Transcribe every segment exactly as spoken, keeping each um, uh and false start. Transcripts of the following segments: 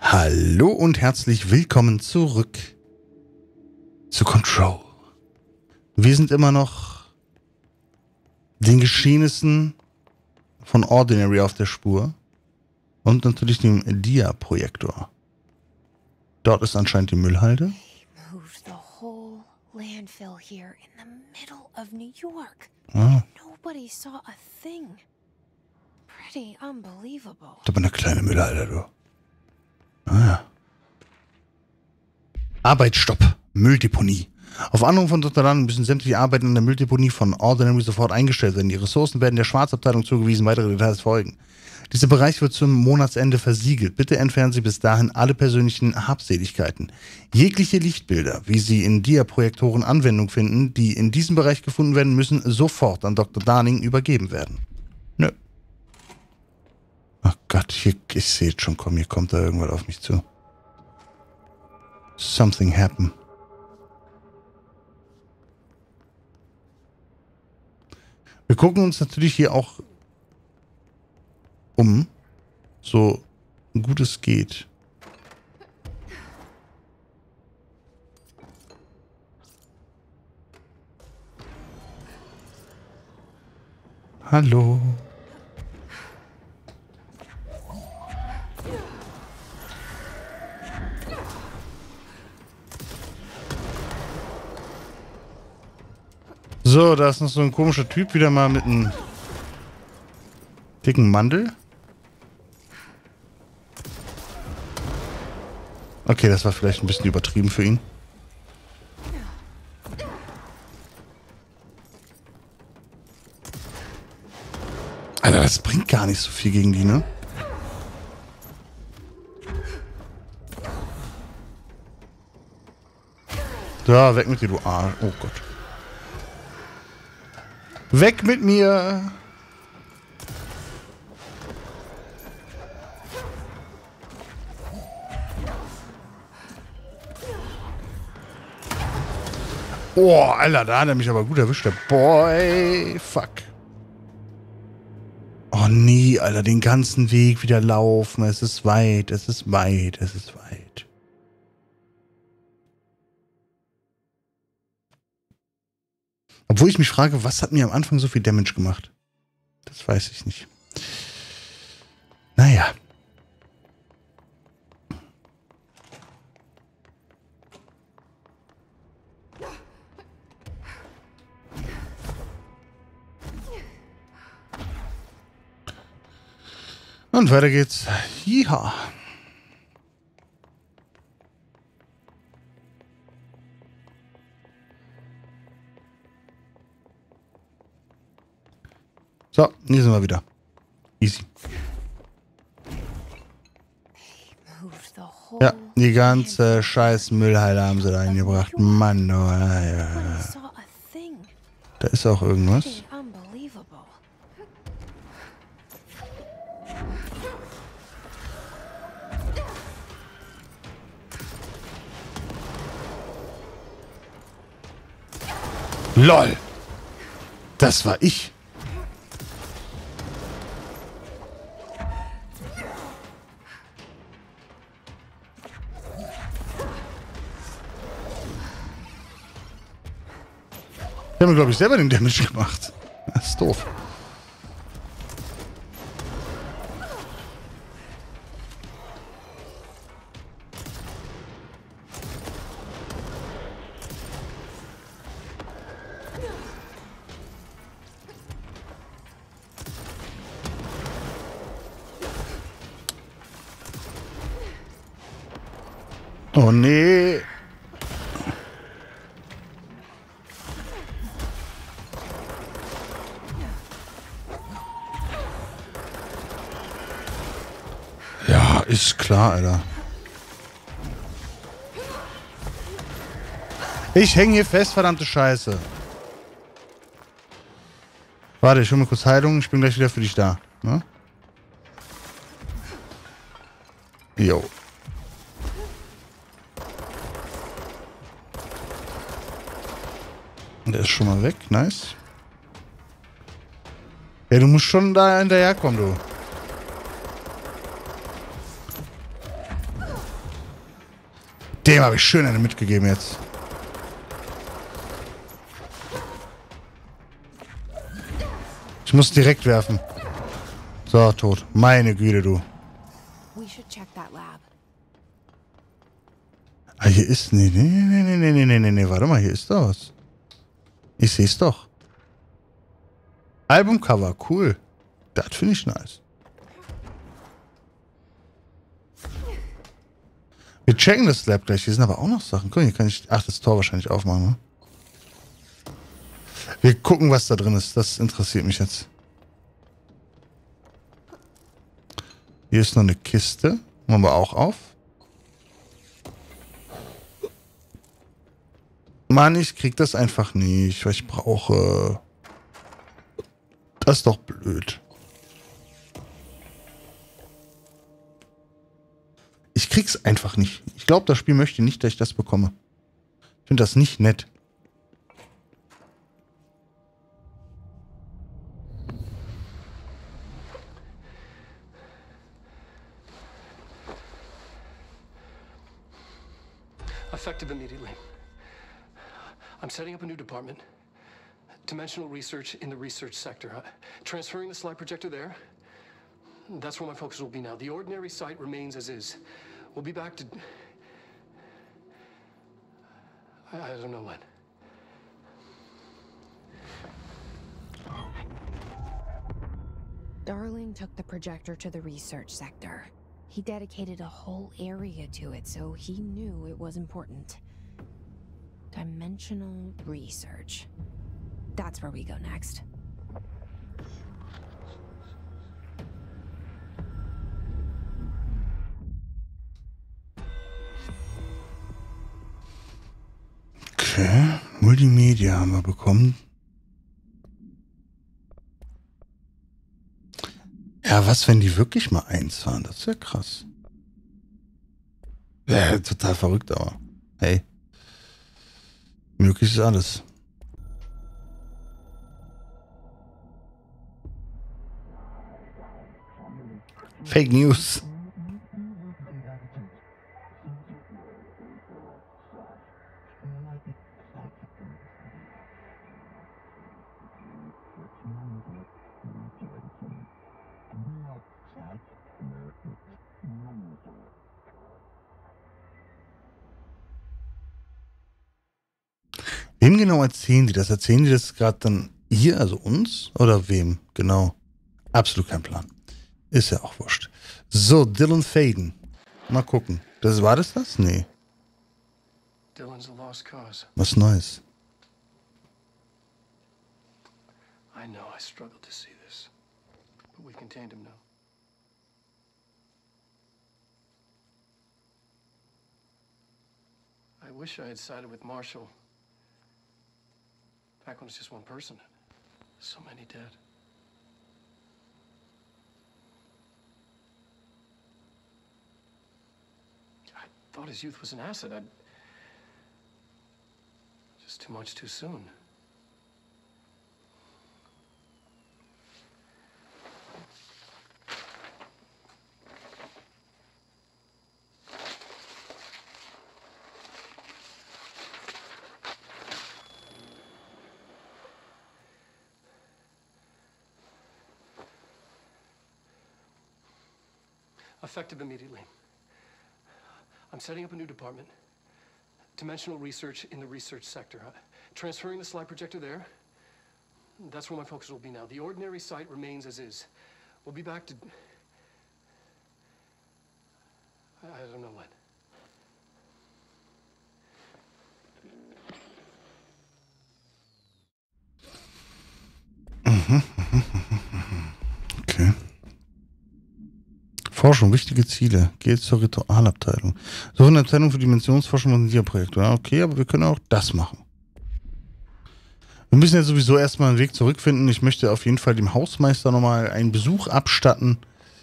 Hallo und herzlich willkommen zurück zu Control. Wir sind immer noch den Geschehnissen von Ordinary auf der Spur und natürlich dem Dia-Projektor. Dort ist anscheinend die Müllhalde. Ah. Da war eine kleine Müllhalde, du. Ah ja. Arbeitsstopp. Mülldeponie. Auf Anruf von Doktor Dunn müssen sämtliche Arbeiten in der Mülldeponie von Ordinary sofort eingestellt werden. Die Ressourcen werden der Schwarzabteilung zugewiesen. Weitere Details folgen. Dieser Bereich wird zum Monatsende versiegelt. Bitte entfernen Sie bis dahin alle persönlichen Habseligkeiten. Jegliche Lichtbilder, wie sie in Dia-Projektoren Anwendung finden, die in diesem Bereich gefunden werden, müssen sofort an Doktor Darning übergeben werden. Nö. Ach Gott, hier, ich sehe jetzt schon, komm, hier kommt da irgendwas auf mich zu. Something happened. Wir gucken uns natürlich hier auch um, so gut es geht. Hallo. So, da ist noch so ein komischer Typ wieder mal mit einem dicken Mandel. Okay, das war vielleicht ein bisschen übertrieben für ihn. Alter, das bringt gar nicht so viel gegen die, ne? Da, weg mit dir, du Arsch. Oh Gott. Weg mit mir! Oh, Alter, da hat er mich aber gut erwischt, der Boy. Fuck. Oh nee, Alter, den ganzen Weg wieder laufen. Es ist weit, es ist weit, es ist weit. Obwohl ich mich frage, was hat mir am Anfang so viel Damage gemacht? Das weiß ich nicht. Naja. Und weiter geht's. Jiha. So, hier sind wir wieder. Easy. Ja, die ganze scheiß Müllhalde haben sie da eingebracht. Mann, oh, ja, ja. Da ist auch irgendwas. LOL! Das war ich! Ich habe mir, glaube ich, selber den Damage gemacht. Das ist doof. Oh nee. Ja, ist klar, Alter. Ich hänge hier fest, verdammte Scheiße. Warte, ich hole mir kurz Heilung. Ich bin gleich wieder für dich da. Ne? Jo. Der ist schon mal weg. Nice. Ja, du musst schon da hinterherkommen, du. Dem habe ich schön eine mitgegeben jetzt. Ich muss direkt werfen. So, tot. Meine Güte, du. Ah, hier ist... Nee, nee, nee, nee, nee, nee, nee, nee, nee. Warte mal, hier ist doch was. Ich sehe es doch. Albumcover, cool. Das finde ich nice. Wir checken das Lab gleich. Hier sind aber auch noch Sachen. Guck, hier kann ich... Ach, das Tor wahrscheinlich aufmachen, ne? Wir gucken, was da drin ist. Das interessiert mich jetzt. Hier ist noch eine Kiste. Machen wir auch auf. Mann, ich krieg das einfach nicht, weil ich brauche... Das ist doch blöd. Ich krieg's einfach nicht. Ich glaube, das Spiel möchte nicht, dass ich das bekomme. Ich finde das nicht nett. Effective immediately. I'm setting up a new department. Dimensional research in the research sector. Uh, transferring the slide projector there. That's where my focus will be now. The ordinary site remains as is. We'll be back to... I, I don't know when. Darling took the projector to the research sector. He dedicated a whole area to it, so he knew it was important. Dimensional research. That's where we go next. Okay, Multimedia haben wir bekommen. Ja, was, wenn die wirklich mal eins waren? Das wäre krass. Ja, total verrückt, aber hey. Möglich ist alles. Fake News. Wem genau erzählen die das? Erzählen die das gerade dann hier, also uns? Oder wem? Genau. Absolut kein Plan. Ist ja auch wurscht. So, Dylan Faden. Mal gucken. Das, war das das? Nee. Dylan's a lost cause. Was Neues. I know I struggled to see this, but we contained him now. I wish I had sided with Marshall. Back when it's just one person. So many dead. I thought his youth was an asset. I... Just too much too soon. Effective immediately. I'm setting up a new department. Dimensional research in the research sector. Uh, transferring the slide projector there. That's where my focus will be now. The ordinary site remains as is. We'll be back to... I, I don't know when. Okay. Forschung, wichtige Ziele. Geht zur Ritualabteilung. So eine Abteilung für Dimensionsforschung und Dia-Projekte. Ja, okay, aber wir können auch das machen. Wir müssen ja sowieso erstmal einen Weg zurückfinden. Ich möchte auf jeden Fall dem Hausmeister nochmal einen Besuch abstatten.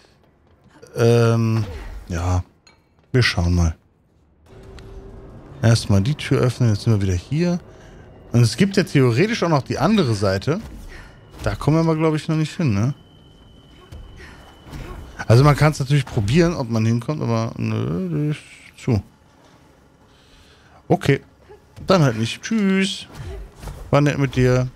Ähm, ja. Wir schauen mal. Erstmal die Tür öffnen. Jetzt sind wir wieder hier. Und es gibt ja theoretisch auch noch die andere Seite. Da kommen wir aber, glaube ich, noch nicht hin, ne? Also man kann es natürlich probieren, ob man hinkommt, aber nö, das ist zu. Okay. Dann halt nicht. Tschüss. War nett mit dir.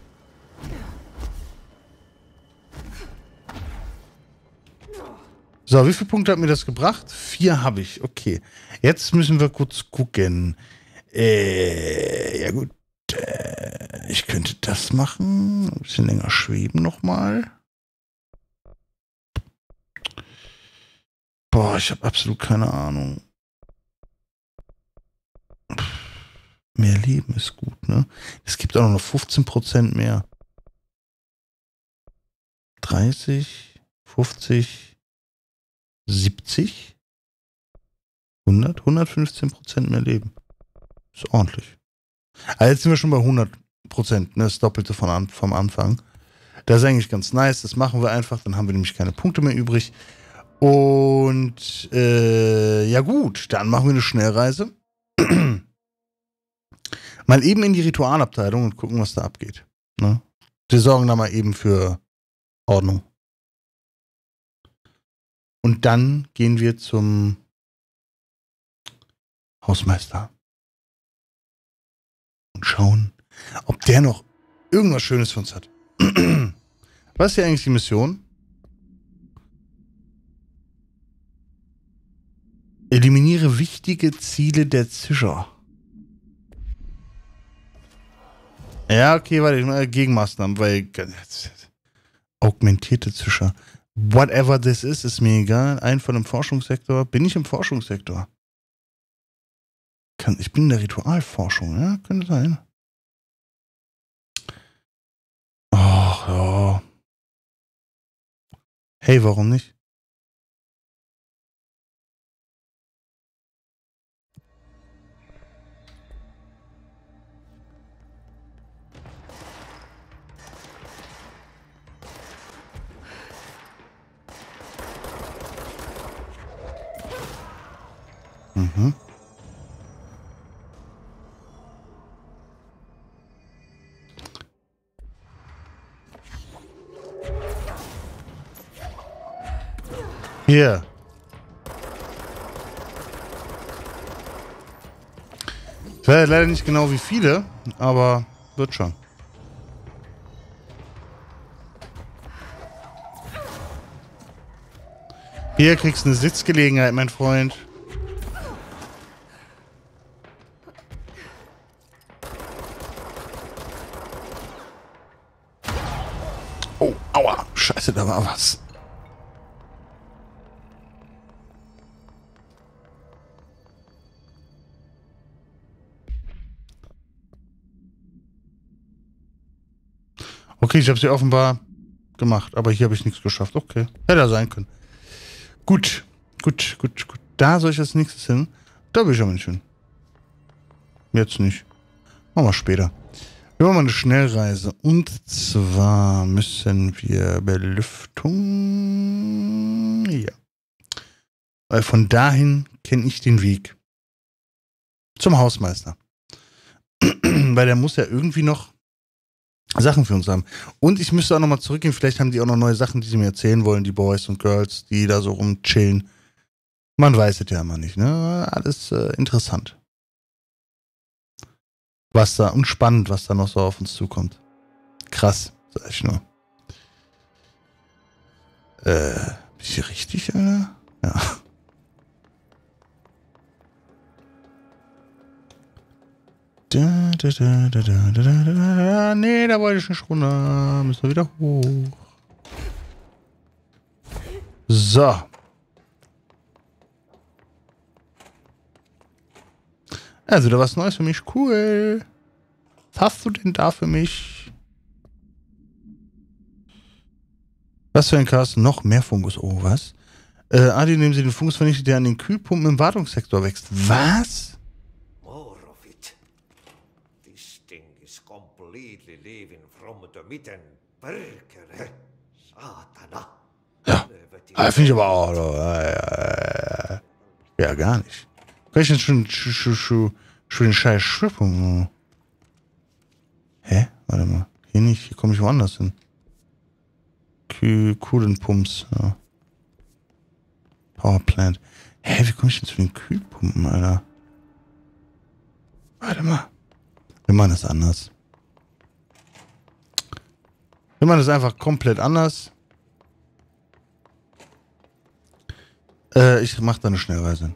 So, wie viele Punkte hat mir das gebracht? Vier habe ich. Okay. Jetzt müssen wir kurz gucken. Äh, ja gut. Äh, ich könnte das machen. Ein bisschen länger schweben nochmal. Boah, ich habe absolut keine Ahnung. Mehr Leben ist gut, ne? Es gibt auch noch fünfzehn Prozent mehr. dreißig, fünfzig, siebzig, hundert, hundertfünfzehn Prozent mehr Leben. Ist ordentlich. Also jetzt sind wir schon bei hundert Prozent, ne? Das Doppelte von an, vom Anfang. Das ist eigentlich ganz nice. Das machen wir einfach. Dann haben wir nämlich keine Punkte mehr übrig. Und äh, ja gut, dann machen wir eine Schnellreise. Mal eben in die Ritualabteilung und gucken, was da abgeht. Ne? Wir sorgen da mal eben für Ordnung. Und dann gehen wir zum Hausmeister und schauen, ob der noch irgendwas Schönes für uns hat. Was ist hier eigentlich die Mission? Eliminiere wichtige Ziele der Zischer. Ja, okay, warte, ich mal Gegenmaßnahmen, weil augmentierte Zischer. Whatever this is, ist mir egal. Ein von dem Forschungssektor. Bin ich im Forschungssektor? Kann, ich bin in der Ritualforschung, ja? Könnte sein. Ach, ja. Hey, warum nicht? Mhm. Hier. Ich weiß leider nicht genau wie viele, aber wird schon. Hier kriegst du eine Sitzgelegenheit, mein Freund. Oh, aua. Scheiße, da war was. Okay, ich habe sie offenbar gemacht, aber hier habe ich nichts geschafft. Okay, hätte ja sein können. Gut, gut, gut, gut. Da soll ich als nächstes hin. Da will ich aber nicht hin. Jetzt nicht. Machen wir später. Wir machen mal eine Schnellreise. Und zwar müssen wir Belüftung. Ja. Weil von dahin kenne ich den Weg. Zum Hausmeister. Weil der muss ja irgendwie noch Sachen für uns haben. Und ich müsste auch nochmal zurückgehen. Vielleicht haben die auch noch neue Sachen, die sie mir erzählen wollen, die Boys und Girls, die da so rumchillen. Man weiß es ja immer nicht, ne? Alles äh, interessant. Was da, und spannend, was da noch so auf uns zukommt. Krass, sag ich nur. Äh, bin ich hier richtig, Alter? Ja. Da, da, da, da, da, da, da, da. Nee, da wollte ich nicht runter. Müssen wir wieder hoch. So. Also, da was Neues für mich. Cool. Was hast du denn da für mich? Was für ein Chaos? Noch mehr Fungus. Oh, was? Äh, Adi, nehmen Sie den Fungus vernichtet, der an den Kühlpumpen im Wartungssektor wächst. Was? More of it. This thing is completely leaving from the mitten. Perkele. Satana. Ja. Ah, finde ich aber auch. Äh, ja, gar nicht. Kann ich denn schon, schon, schon, schon den scheiß Schwippung? Hä? Warte mal. Hier nicht. Hier komme ich woanders hin. Kühl, Kühlenpumps. Ja. Powerplant. Hä, wie komme ich denn zu den Kühlpumpen, Alter? Warte mal. Wir machen es anders. Wir machen es einfach komplett anders. Äh, ich mache da eine Schnellreise.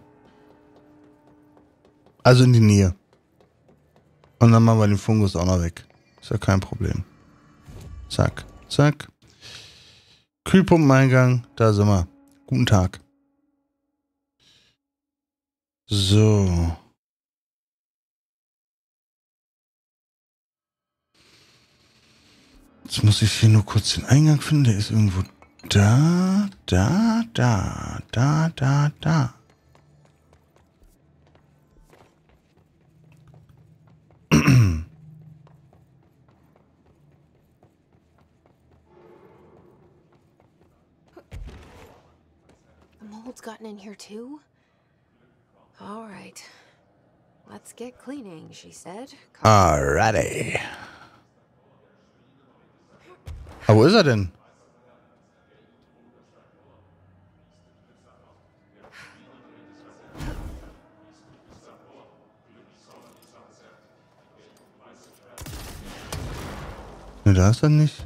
Also in die Nähe. Und dann machen wir den Fungus auch noch weg. Ist ja kein Problem. Zack, zack. Kühlpumpeneingang, da sind wir. Guten Tag. So. Jetzt muss ich hier nur kurz den Eingang finden. Der ist irgendwo da, da, da, da, da, da. Mold's gotten in here too? All right. Let's get cleaning, she said. Alrighty. Aber wo ist er denn? Ne, da ist er nicht.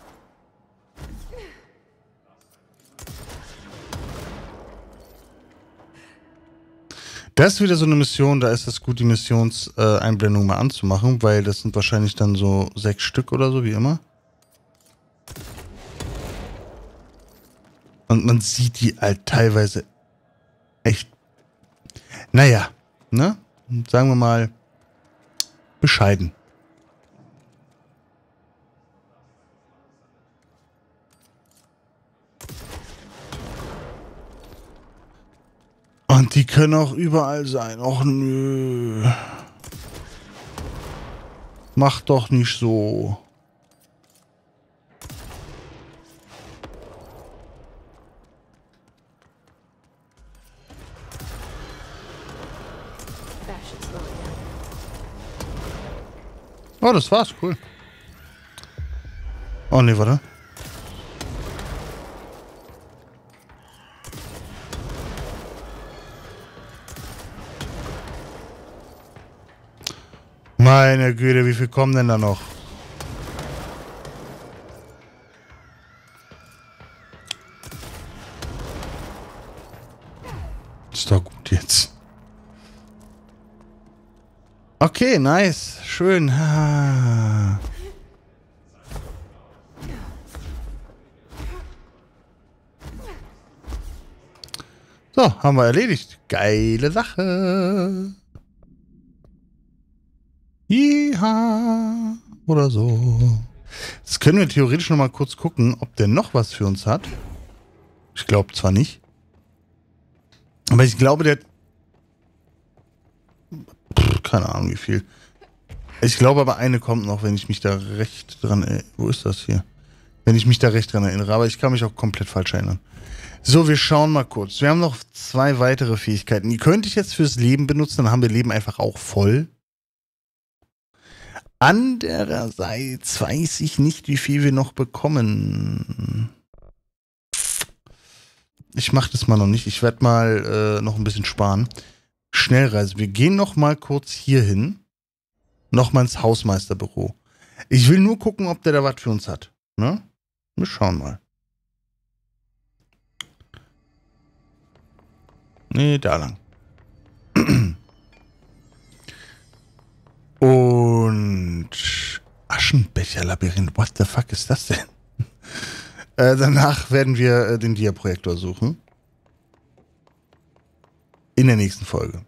Das ist wieder so eine Mission, da ist es gut, die Missionseinblendung äh, mal anzumachen, weil das sind wahrscheinlich dann so sechs Stück oder so, wie immer. Und man sieht die halt teilweise echt, naja, ne? Sagen wir mal, bescheiden. Und die können auch überall sein. Och nö. Mach doch nicht so. Oh, das war's. Cool. Oh ne, warte. Meine Güte, wie viel kommen denn da noch? Ist doch gut jetzt. Okay, nice. Schön. Ah. So, haben wir erledigt. Geile Sache. Ja, oder so. Jetzt können wir theoretisch noch mal kurz gucken, ob der noch was für uns hat. Ich glaube zwar nicht. Aber ich glaube, der... Pff, keine Ahnung, wie viel. Ich glaube aber, eine kommt noch, wenn ich mich da recht dran erinnere. Wo ist das hier? Wenn ich mich da recht dran erinnere. Aber ich kann mich auch komplett falsch erinnern. So, wir schauen mal kurz. Wir haben noch zwei weitere Fähigkeiten. Die könnte ich jetzt fürs Leben benutzen. Dann haben wir Leben einfach auch voll. Andererseits weiß ich nicht, wie viel wir noch bekommen. Ich mache das mal noch nicht. Ich werde mal äh, noch ein bisschen sparen. Schnellreise. Wir gehen noch mal kurz hier hin. Noch mal ins Hausmeisterbüro. Ich will nur gucken, ob der da was für uns hat. Ne? Wir schauen mal. Nee, da lang. Und Aschenbecher-Labyrinth. What the fuck ist das denn? äh, danach werden wir äh, den Dia-Projektor suchen. In der nächsten Folge.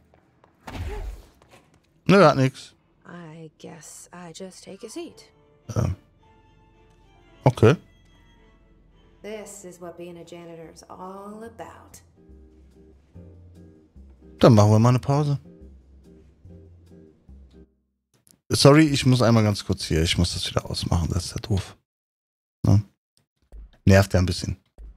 Nö, hat nix. I guess I just take a seat. Ähm. Okay. This is what being a janitor is all about. Dann machen wir mal eine Pause. Sorry, ich muss einmal ganz kurz hier. Ich muss das wieder ausmachen. Das ist ja doof. Ne? Nervt ja ein bisschen.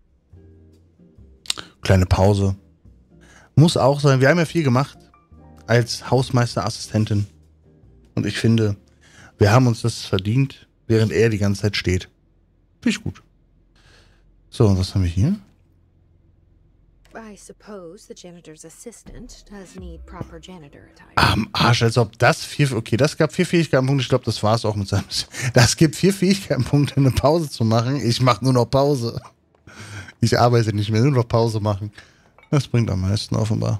Kleine Pause. Muss auch sein. Wir haben ja viel gemacht. Als Hausmeisterassistentin. Und ich finde, wir haben uns das verdient, während er die ganze Zeit steht. Finde ich gut. So, und was haben wir hier? I suppose the janitor's assistant does need proper janitor attire. Am Arsch, als ob das vier... Okay, das gab vier Fähigkeitenpunkte. Ich glaube, das war es auch mit seinem... Das gibt vier Fähigkeitenpunkte, eine Pause zu machen. Ich mache nur noch Pause. Ich arbeite nicht mehr, nur noch Pause machen. Das bringt am meisten offenbar.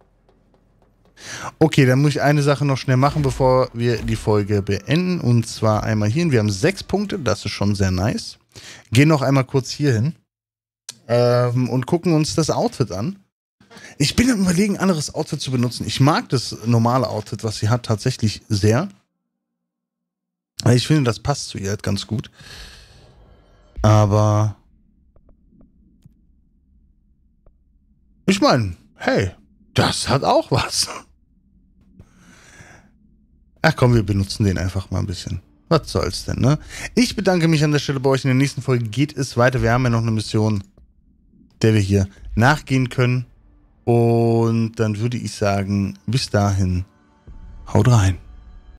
Okay, dann muss ich eine Sache noch schnell machen, bevor wir die Folge beenden. Und zwar einmal hierhin. Wir haben sechs Punkte, das ist schon sehr nice. Gehen noch einmal kurz hier hin. Ähm, und gucken uns das Outfit an. Ich bin am Überlegen, ein anderes Outfit zu benutzen. Ich mag das normale Outfit, was sie hat, tatsächlich sehr. Ich finde, das passt zu ihr halt ganz gut. Aber ich meine, hey, das hat auch was. Ach komm, wir benutzen den einfach mal ein bisschen. Was soll's denn, ne? Ich bedanke mich an der Stelle bei euch. In der nächsten Folge geht es weiter. Wir haben ja noch eine Mission, der wir hier nachgehen können. Und dann würde ich sagen, bis dahin, haut rein.